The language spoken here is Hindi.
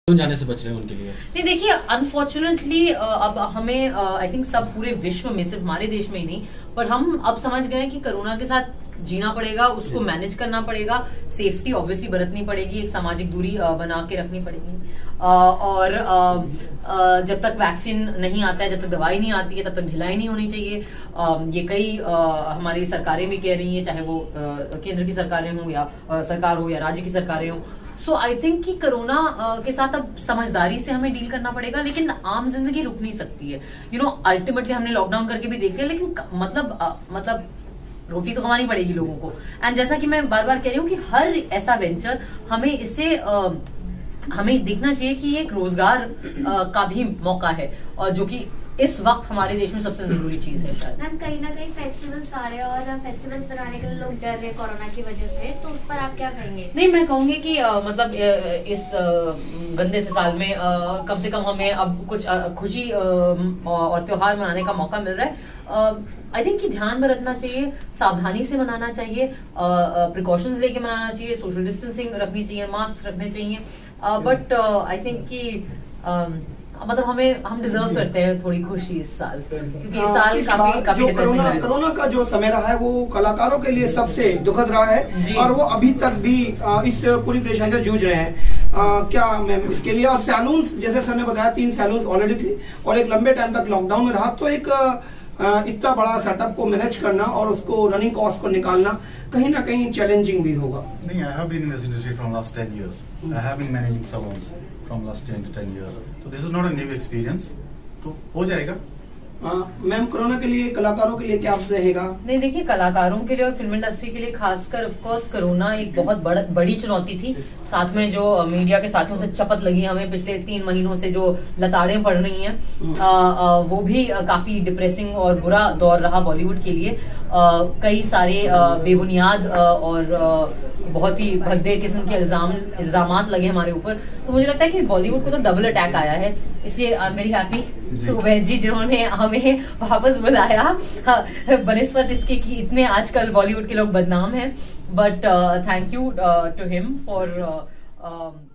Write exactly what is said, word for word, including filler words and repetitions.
जाने से बच रहे हैं उनके लिए? नहीं देखिए, अनफॉर्चुनेटली अब हमें आई थिंक सब पूरे विश्व में, सिर्फ हमारे देश में ही नहीं, पर हम अब समझ गए कि कोरोना के साथ जीना पड़ेगा, उसको मैनेज करना पड़ेगा, सेफ्टी ऑब्वियसली बरतनी पड़ेगी, एक सामाजिक दूरी बना के रखनी पड़ेगी, और जब तक वैक्सीन नहीं आता है, जब तक दवाई नहीं आती है, तब तक ढिलाई नहीं होनी चाहिए। ये कई हमारी सरकारें भी कह रही हैं, चाहे वो केंद्र की सरकारें हों या सरकार हो या राज्य की सरकारें हों। सो आई थिंक कि कोरोना के साथ अब समझदारी से हमें डील करना पड़ेगा, लेकिन आम जिंदगी रुक नहीं सकती है। यू नो अल्टीमेटली हमने लॉकडाउन करके भी देख लिया, लेकिन मतलब आ, मतलब रोटी तो कमानी पड़ेगी लोगों को। एंड जैसा कि मैं बार बार कह रही हूँ कि हर ऐसा वेंचर हमें इसे आ, हमें देखना चाहिए कि ये एक रोजगार आ, का भी मौका है, और जो कि इस वक्त हमारे देश में सबसे जरूरी चीज है शायद। मैम कहीं ना कहीं फेस्टिवल्स आ रहे हैं और फेस्टिवल्स बनाने के लिए लोग डर रहे हैं कोरोना की वजह से, तो उस पर आप क्या कहेंगे? नहीं, मैं कहूंगी कि आ, मतलब इस आ, गंदे से साल में आ, कम से कम हमें अब कुछ आ, खुशी आ, और त्योहार मनाने का मौका मिल रहा है। आई थिंक कि ध्यान में रखना चाहिए, सावधानी से मनाना चाहिए, प्रिकॉशंस लेके मनाना चाहिए, सोशल डिस्टेंसिंग रखनी चाहिए, मास्क रखने चाहिए, बट आई थिंक कि मतलब हमें हम डिजर्व करते हैं थोड़ी खुशी इस साल, क्योंकि इस साल इस काफी काफी डिप्रेसिंग रहा है। कोरोना का जो समय रहा है वो कलाकारों के लिए सबसे दुखद रहा है, और वो अभी तक भी इस पूरी परेशानी से जूझ रहे हैं। आ, क्या मैम इसके लिए, और सैलून्स जैसे सर ने बताया, तीन सैलून्स ऑलरेडी थे और एक लंबे टाइम तक लॉकडाउन में रहा, तो एक आ, इतना बड़ा सेटअप को मैनेज करना और उसको रनिंग कॉस्ट को निकालना कहीं ना कहीं चैलेंजिंग भी होगा। नहीं, I have been in this industry from last ten years. I have been managing salons from last ten to ten years. So this is not a new experience. तो हो जाएगा। मैम कोरोना के लिए कलाकारों के लिए क्या रहेगा? नहीं देखिए, कलाकारों के लिए और फिल्म इंडस्ट्री के लिए खासकर ऑफ कोर्स कोरोना एक बहुत बड़, बड़ी चुनौती थी। साथ में जो मीडिया के साथियों से चपत लगी हमें पिछले तीन महीनों से, जो लताड़ें पड़ रही हैं, आ, आ, वो भी आ, काफी डिप्रेसिंग और बुरा दौर रहा बॉलीवुड के लिए। आ, कई सारे आ, बेबुनियाद आ, और आ, बहुत ही भद्दे किस्म के इल्जाम इल्जामात लगे हमारे ऊपर। तो मुझे लगता है कि बॉलीवुड को तो डबल अटैक आया है, इसलिए I am very happy to जी जिन्होंने हमें वापस बुलाया, बनिस्बत इसके कि इतने आजकल बॉलीवुड के लोग बदनाम हैं। But thank you to him for